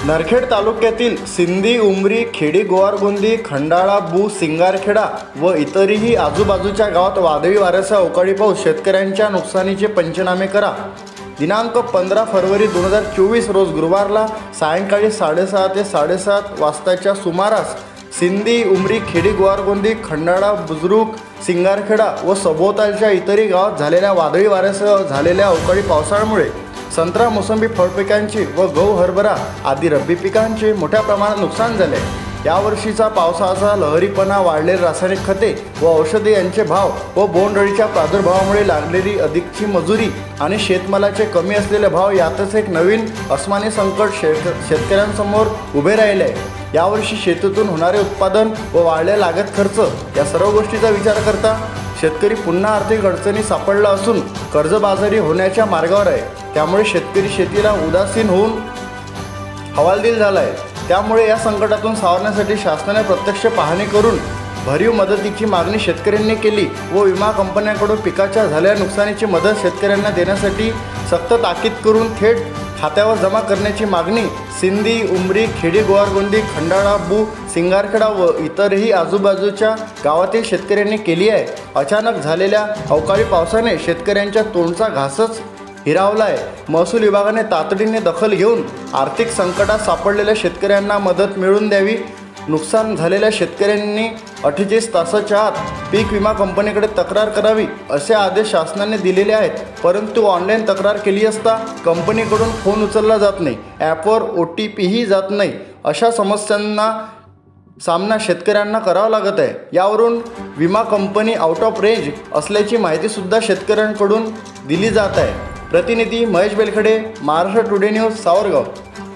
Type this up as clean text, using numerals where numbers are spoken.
नरखेड तालुक्यातील सिंदी, उमरी, खेडी, गोवारगोंदी, खंडाळा, बू, सिंगारखेडा व इतरही आजूबाजूच्या गावात वादळी वाऱ्यासह अवकाळी पाऊस. शेतकऱ्यांच्या नुकसानीचे पंचनामे करा. दिनांक 15 फरवरी 2024 रोज गुरुवारला सायंकाळी 6:30 ते 7:30 वाजताच्या सुमारास सिंदी, उमरी, खेडी, गोवारगोंदी, खंडाळा, बुजुर्ग, सिंगारखेडा व सभोवतालच्या इतरही गावात झालेल्या वादळी वाऱ्यासह झालेल्या अवकाळी पावसामुळे संत्रा, मोसंबी फळपिकांचे व गहू, हरभरा आदी रब्बी पिकांचे मोठ्या प्रमाणात नुकसान झाले. यावर्षीचा पावसाचा लहरीपणा, वाढलेले रासायनिक खते व औषधे यांचे भाव व बोंडअळीच्या प्रादुर्भावामुळे लागलेली अधिकची मजुरी आणि शेतमालाचे कमी असलेले भाव यातच एक नवीन अस्मानी संकट शेतकऱ्यांसमोर उभे राहिले आहे. यावर्षी शेतीतून होणारे उत्पादन व वाढलेला लागत खर्च या सर्व गोष्टीचा विचार करता शेतकरी पुन्हा आर्थिक अडचणी सापडला असून कर्जबाजारी होण्याच्या मार्गावर आहे. त्यामुळे शेतकरी शेतीला उदासीन होऊन हवालदिल झाला आहे. त्यामुळे या संकटातून सावरण्यासाठी शासनाने प्रत्यक्ष पाहणी करून भरीव मदतीची मागणी शेतकऱ्यांनी केली व विमा कंपन्यांकडून पिकाच्या झालेल्या नुकसानीची मदत शेतकऱ्यांना देण्यासाठी सक्त ताकीद करून थेट खात्यावर जमा करण्याची मागणी सिंदी, उमरी, खेडी, गोवारगोंदी, खंडाळा, बू, सिंगारखेडा व इतरही आजूबाजूच्या गावातील शेतकऱ्यांनी केली आहे. अचानक झालेल्या अवकाळी पावसाने शेतकऱ्यांच्या तोंडचा घासच हिरावला आहे. महसूल विभागाने तातडीने दखल घेऊन आर्थिक संकटात सापडलेल्या शेतकऱ्यांना मदत मिळवून द्यावी. नुकसान झालेल्या शेतकऱ्यांनी 48 तासाच्या आत पीक विमा कंपनीकडे तक्रार करावी असे आदेश शासनाने दिलेले आहेत. परंतु ऑनलाईन तक्रार केली असता कंपनीकडून फोन उचलला जात नाही, ॲपवर OTPही जात नाही. अशा समस्यांना सामना शेतकऱ्यांना करावा लागत आहे. यावरून विमा कंपनी आउट ऑफ रेंज असल्याची माहितीसुद्धा शेतकऱ्यांकडून दिली जात आहे. प्रतिनिधी महेश बेलखडे, महाराष्ट्र टुडे न्यूज, सावरगाव.